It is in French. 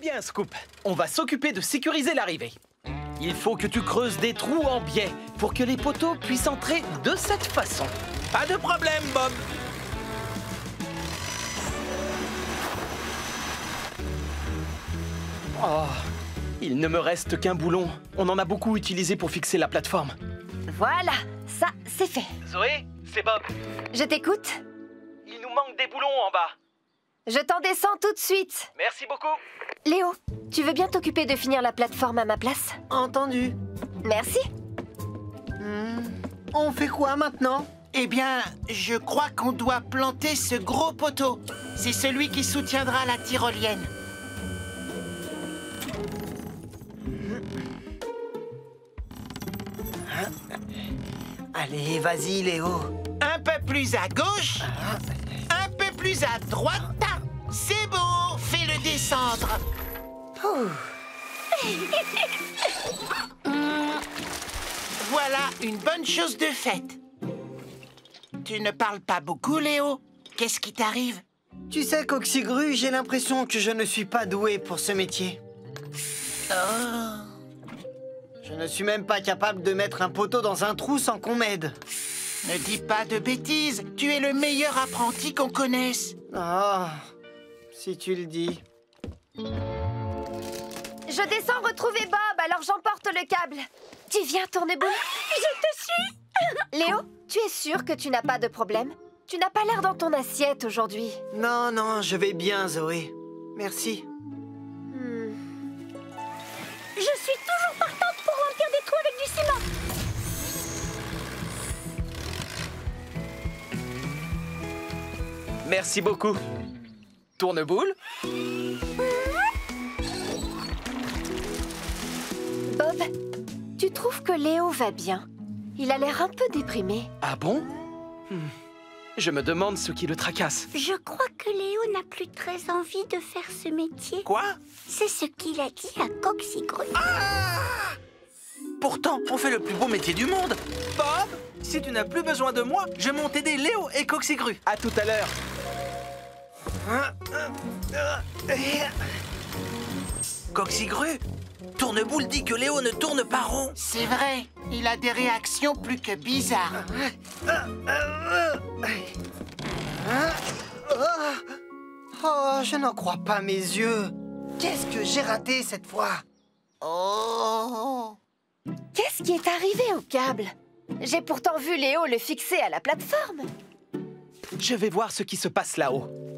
bien, Scoop. On va s'occuper de sécuriser l'arrivée. Il faut que tu creuses des trous en biais pour que les poteaux puissent entrer de cette façon. Pas de problème, Bob. Oh, il ne me reste qu'un boulon. On en a beaucoup utilisé pour fixer la plateforme. Voilà, ça, c'est fait. Zoé, c'est Bob. Je t'écoute. Il nous manque des boulons en bas. Je t'en descends tout de suite. Merci beaucoup. Léo, tu veux bien t'occuper de finir la plateforme à ma place? Entendu. Merci. On fait quoi maintenant? Eh bien, je crois qu'on doit planter ce gros poteau. C'est celui qui soutiendra la tyrolienne. Allez, vas-y, Léo. Un peu plus à gauche. Un peu plus à droite. C'est bon, fais-le descendre. Voilà une bonne chose de faite. Tu ne parles pas beaucoup, Léo. Qu'est-ce qui t'arrive? Tu sais, Coxigru, j'ai l'impression que je ne suis pas doué pour ce métier. Je ne suis même pas capable de mettre un poteau dans un trou sans qu'on m'aide. Ne dis pas de bêtises. Tu es le meilleur apprenti qu'on connaisse. Ah, si tu le dis. Je descends retrouver Bob, alors j'emporte le câble. Tu viens, Tourneboule? Je te suis. Léo, tu es sûr que tu n'as pas de problème? Tu n'as pas l'air dans ton assiette aujourd'hui. Non, non, je vais bien, Zoé. Merci. Je suis toujours partante pour remplir des trous avec du ciment. Merci beaucoup. Tourneboule? Bob, tu trouves que Léo va bien? Il a l'air un peu déprimé. Ah bon? Je me demande ce qui le tracasse. Je crois que Léo n'a plus très envie de faire ce métier. Quoi? C'est ce qu'il a dit à Coxigru. Pourtant, on fait le plus beau métier du monde. Bob, si tu n'as plus besoin de moi, je monte aider Léo et Coxigru. À tout à l'heure. Coxigru, Tourneboule dit que Léo ne tourne pas rond. C'est vrai, il a des réactions plus que bizarres. Oh, je n'en crois pas mes yeux. Qu'est-ce que j'ai raté cette fois? Oh! Qu'est-ce qui est arrivé au câble? J'ai pourtant vu Léo le fixer à la plateforme. Je vais voir ce qui se passe là-haut.